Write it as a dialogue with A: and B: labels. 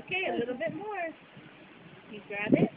A: Okay, a little bit more. You grab it.